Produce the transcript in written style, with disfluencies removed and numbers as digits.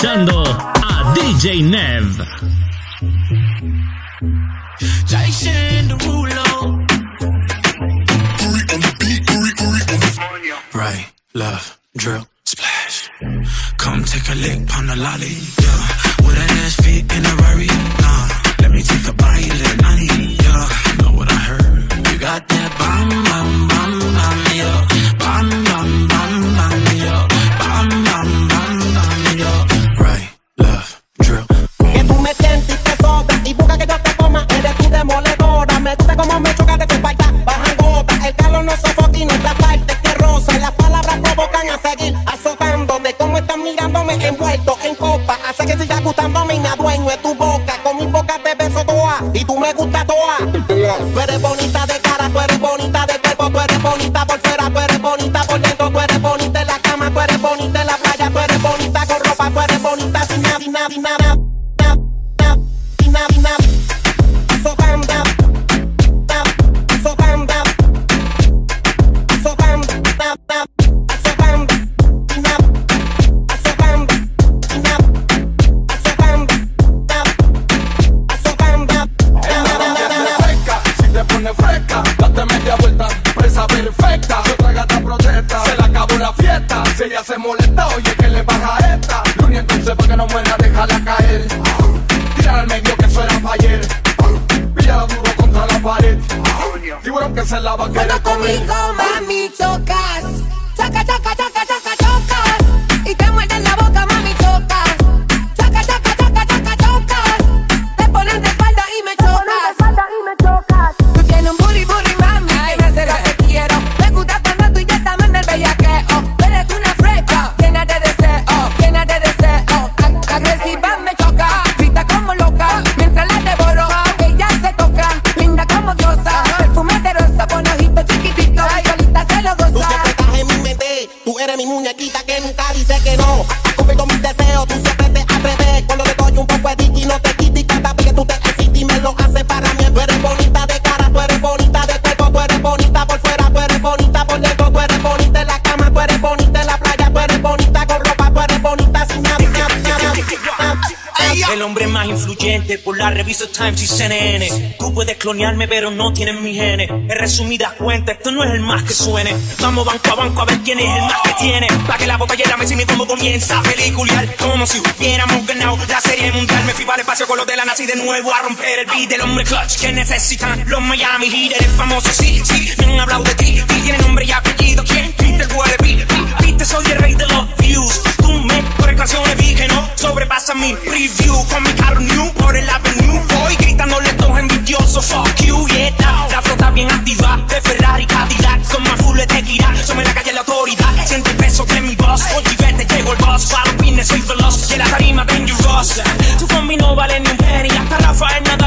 escuchando a DJ Nev. Right, left, drill, splash. Come take a lick on the lolly, yeah. With an ass fit in a Rari, nah. Let me take a bite of that money, yeah. Know what I heard? You got that bam, bam, bam, bam, yeah. Bam, bam, bam, bam, yeah. Bam, bam, bam, bam, yeah. Right, left, drill. Que tú me sientes y te sobra y busca que yo te coma. Eres tú demoledora, me gusta como me choca de tu espalda. Bajan gotas, el calor no sofoca y nuestra parte que rosa. Y las palabras provocan a seguir azotándome. Como están mirándome envuelto en copa. Hace que siga gustándome y me adueño de tu boca. Con mi boca te beso toa y tú me gustas toa. Tú eres bonita de cara, tú eres bonita de cuerpo, tú eres bonita por fuera, tú eres bonita por dentro, tú eres bonita en la cama, tú eres bonita en la playa, tú eres bonita con ropa, tú eres bonita sin nada, sin nada, sin nada. Si ella se molesta, oye, que le baja esta. Luni, entonces, pa' que no muera, déjala caer. Tirar al medio, que eso era pa' ayer. Píllala duro contra la pared. Tiburón que se la va a querer comer. Conmigo, mami, chocas. Choca, choca, choca, choca, chocas. Y te muerden la boca, mami, chocas. Choca, choca, choca, choca, chocas. Te pones de espalda y me chocas. Tú tienes un booty, booty, mami. Que me hace lo que quiero. Me gusta cuando tú y yo estamos en el bellaqueo. Agresiva me choca, grita como loca, mientras la devoro, ella se toca, linda como diosa, perfume de rosa, con ojitos chiquititos, y solita se lo goza. Tú siempre estás en mi mente, tú eres mi muñequita que nunca dice que no. Has cumplido mis deseos, tú siempre te atreves, cuando te doy un poco de dick y no te quites, cada vez que tú te excitas y me lo haces para mí. Tú eres bonita de cara, tú eres bonita de cuerpo, tú eres bonita por fuera, tú eres bonita por dentro, tú eres bonita en la cama, tú eres bonita en la playa, tú eres bonita con ropa, tú eres bonita sin nada. El hombre más influyente por la revista Times y CNN. Tú puedes clonearme pero no tienes mi genes. En resumidas cuentas, esto no es el más que suene. Vamos banco a ver quién es el más que tiene. Pa' que la botellera me enseñe cómo comienza a pelicular. Como si hubiéramos ganado la serie mundial. Me fui para el espacio con los de la nazi de nuevo a romper el beat del hombre clutch que necesitan los Miami Heat. Eres famoso, sí, me han hablado de ti. Y tiene nombre y apellido, ¿quién? Peter Wallaby. Viste, soy el rey de los views. Tú me por canciones vi que no sobrepasa mi preview. Con mi carro new por el avenue. Voy gritándole todos envidiosos, fuck you, yeah. La flota bien activa de Ferrari, Cadillac. Son más full de tequila, somos en la calle la autoridad. Siente el peso de mi boss. Oye, vete, llegó el boss. Para los pines soy veloz. Y en la tarima dangerous. Tu combi no vale ni un penny. Hasta Rafael Nadal